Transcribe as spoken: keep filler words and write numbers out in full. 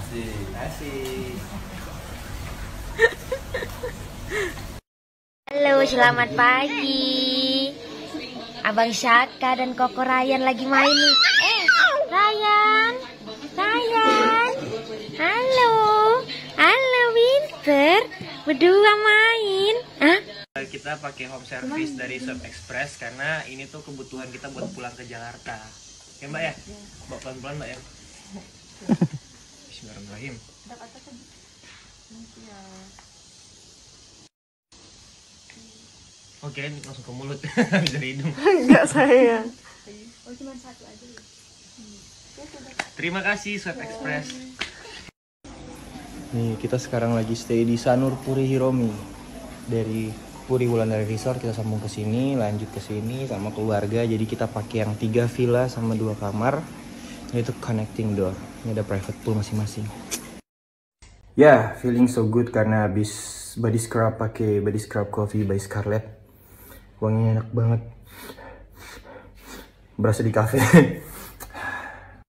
Asik, asik. Halo, selamat pagi. Abang Syaka dan Koko Ryan lagi main nih. Eh, Ryan, Ryan. Halo, halo Winter. Berdua main. Hah? Kita pakai home service dari Swap Express karena ini tuh kebutuhan kita buat pulang ke Jakarta. Ya Mbak ya? Bawa pelan-pelan Mbak ya. Bismillahirrahmanirrahim. Oke, langsung ke mulut dari hidung. Enggak sayang. Terima kasih Swap Express. Nih kita sekarang lagi stay di Sanur Puri Hiromi. Dari Puri Wulandari Resort kita sambung ke sini, lanjut ke sini sama keluarga. Jadi kita pakai yang tiga villa sama dua kamar, yaitu connecting door. Ini ada private pool masing-masing. Ya, yeah, feeling so good karena habis body scrub pakai body scrub coffee by Scarlett. Wanginya enak banget. Berasa di cafe.